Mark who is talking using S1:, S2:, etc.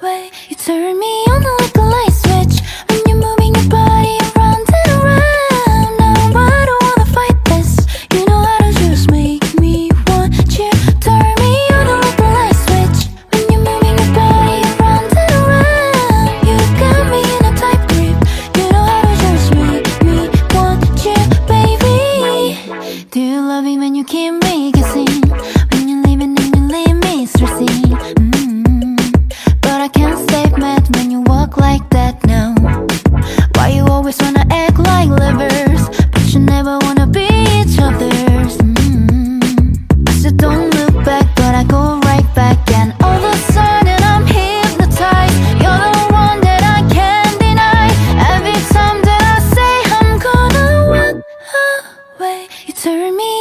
S1: way. You turn me on like a light switch when you're moving your body around and around. Now I don't wanna fight this. You know how to just make me want you. Turn me on like a light switch when you're moving your body around and around. You got me in a tight grip. You know how to just make me want you, baby. Do you love me when you keep me guessing? When you're leaving and you leave me stressing? But I can't stay mad when you walk like that now. Why you always wanna act like lovers, but you never wanna be each other's? I said don't look back, but I go right back. And all of a sudden I'm hypnotized. You're the one that I can't deny. Every time that I say I'm gonna walk away, you turn me